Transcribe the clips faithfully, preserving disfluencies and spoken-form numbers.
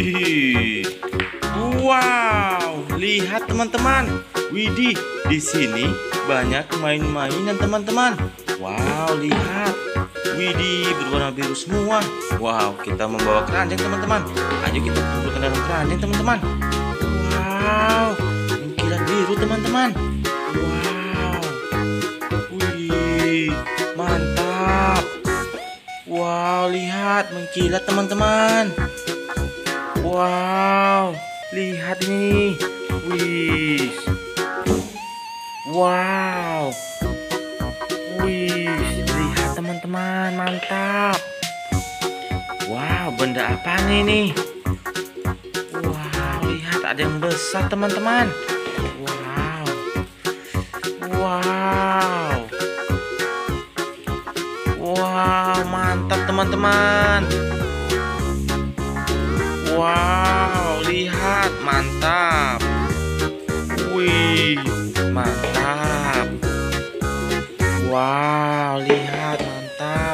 Wih. Wow, lihat teman-teman. Widih, di sini banyak main-mainan teman-teman. Wow, lihat. Widih, berwarna biru semua. Wow, kita membawa keranjang teman-teman. Ayo kita kumpulkan dalam keranjang teman-teman. Wow, mengkilat biru teman-teman. Wow. Wih, mantap. Wow, lihat mengkilat teman-teman. Wow, lihat ini. Wih. Wow. Wih, lihat teman-teman, mantap. Wow, benda apa ini? Wow, lihat ada yang besar teman-teman. Wow. Wow. Wow, mantap teman-teman. Wow, lihat, mantap. Wih, mantap. Wow, lihat, mantap.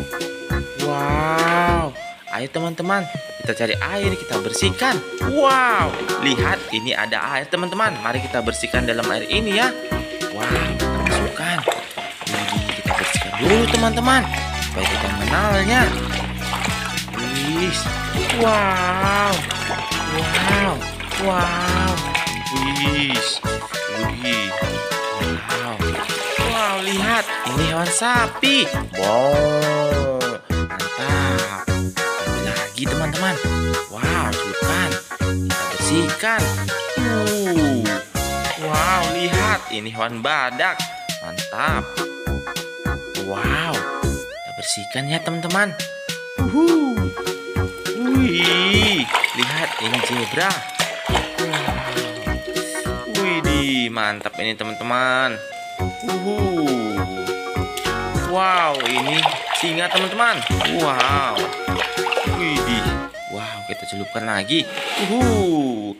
Wow. Ayo teman-teman, kita cari air, kita bersihkan. Wow, lihat ini ada air teman-teman. Mari kita bersihkan dalam air ini ya. Wow, kita masukkan. Ini kita bersihkan dulu teman-teman, supaya kita mengenalnya. Wih. Wow. Wow. Wow. Wih. Wih. Wow. Wow, lihat, ini hewan sapi. Wow, mantap. Ambil lagi teman-teman. Wow, celupkan. Kita bersihkan. Uh. Wow, lihat, ini hewan badak. Mantap. Wow, kita bersihkan ya teman-teman. Uhuh. Wih, lihat ini zebra. Wow. Wih, mantap ini teman-teman. Uhuh. Wow, ini singa teman-teman. Wow. Wih, wow, kita celupkan lagi. Uhuh.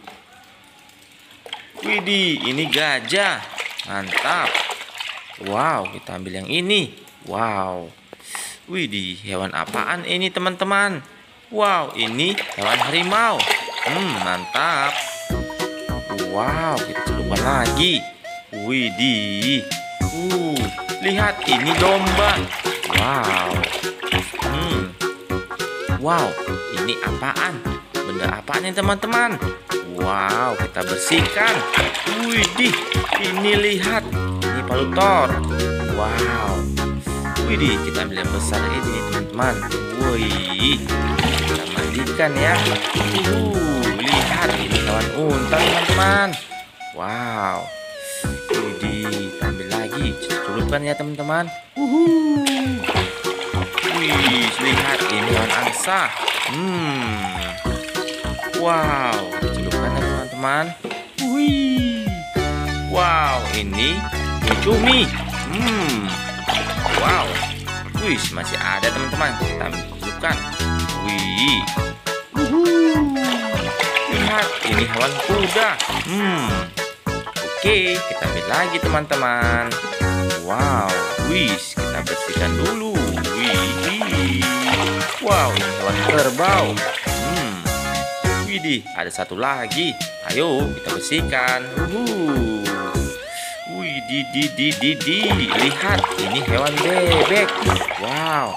Wih, ini gajah. Mantap. Wow, kita ambil yang ini. Wow. Wih, hewan apaan ini teman-teman? Wow, ini hewan harimau. Hmm, mantap. Wow, kita celupkan lagi. Widih. Uh, lihat ini domba. Wow. Hmm. Wow, ini apaan? Benda apaan ini teman-teman? Wow, kita bersihkan. Widih, ini lihat. Ini palutor. Wow. Widih, kita ambil yang besar ini teman-teman. Wih, kita mandikan ya. Uh, lihat ini hewan unta teman-teman. Wow. Widih, kita ambil lagi. Celupkan ya teman-teman. Uhuh. Wih, lihat ini hewan angsa. Hmm. Wow, celupkan ya teman-teman. Wih. Wow, ini cumi. Hmm. Wow, wih, masih ada teman-teman. Kita celupkan. Wih, uhuh. Lihat, ini hewan kuda. Hmm, oke, kita ambil lagi teman-teman. Wow, wih, kita bersihkan dulu. Wih, wow, ini hewan kerbau. Hmm, widih, ada satu lagi. Ayo kita bersihkan. Uhuh. Di di di di di lihat ini hewan bebek. Wow,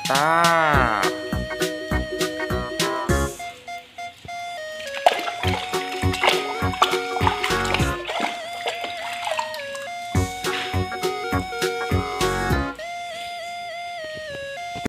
mantap.